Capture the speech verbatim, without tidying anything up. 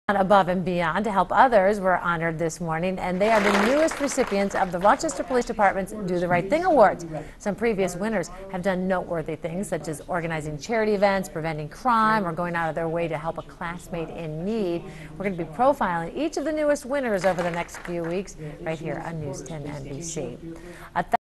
Above and beyond to help others were honored this morning, and they are the newest recipients of the Rochester Police Department's Do the Right Thing Awards. Some previous winners have done noteworthy things such as organizing charity events, preventing crime, or going out of their way to help a classmate in need. We're going to be profiling each of the newest winners over the next few weeks right here on News ten N B C. A